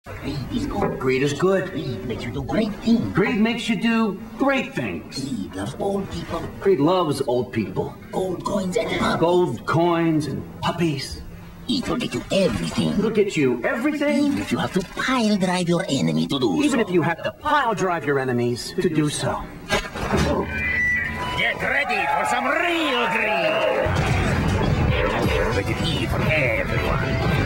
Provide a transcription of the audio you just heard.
Greed is good. Greed is good. Greed makes you do great things. Greed makes you do great things. Greed loves old people. Greed loves old people. Gold coins and puppies. Gold coins and puppies. It will get you everything. It'll get you everything. Even if you have to pile drive your enemy to do so. Even if you have to pile drive your enemies to do so. Get ready for some real greed. Rated E for everyone.